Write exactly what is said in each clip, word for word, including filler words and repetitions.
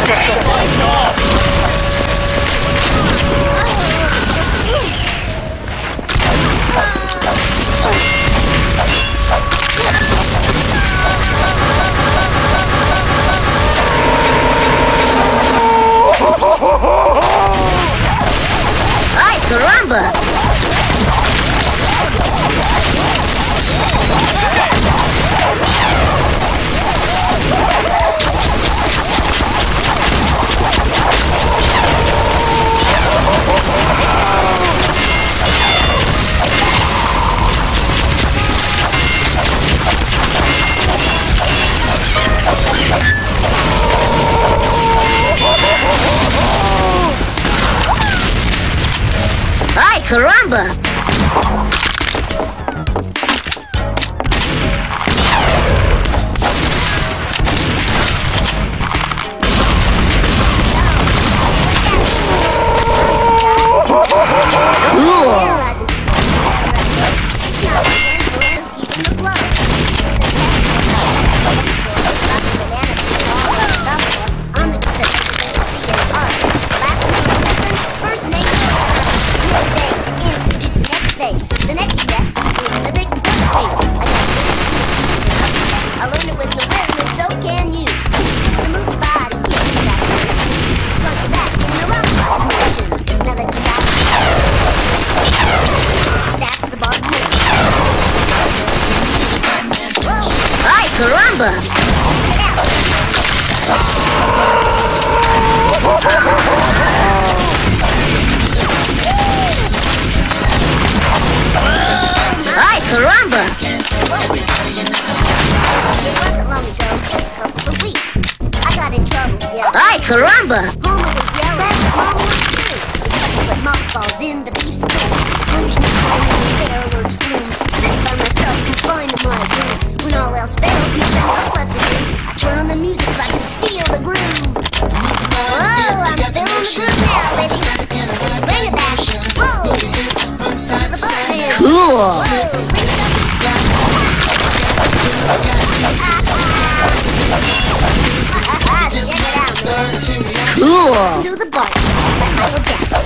Ay, caramba! Ay, caramba! Caramba! Ay, caramba! It wasn't long ago, just a couple of weeks. I got in trouble, yeah. Ay, caramba! Mama was yelling, Mama was too. Put mothballs in the beef stew. Punishment for the fair lurks gloom. Sit by myself, confined to my room. When all else fails, nothing else left to do. I turn on the music so I can feel the groove. Whoa, I'm feeling the groove now, baby. Bring it back. Whoa. To the button. Cool! Whoa, bring it up. Check it out, man. Cool! Do the bump, like Michael Jackson.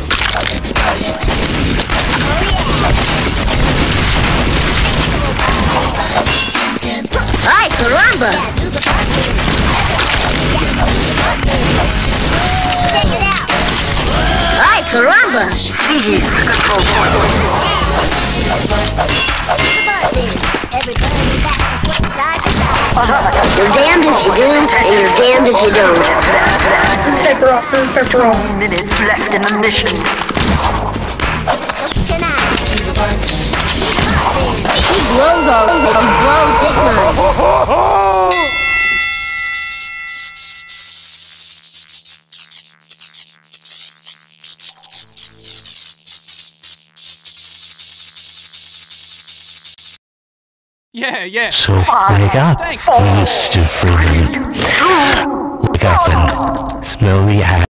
Oh yeah. Ay, caramba! Yeah, do the bump. Yeah, do the bump. Check it out. Ay, caramba! Seize the control point. Do the bump, man. Everybody back and forth, side to side. You're damned if you do, and you're damned if you don't. This is Pepperell, this is Pepperell. Minutes left in the mission. So tonight, do the bump, man. He blows all this, he blows big time. Yeah, yeah. So wake up, Thanks. Mister Freeman. Wake up and slowly act.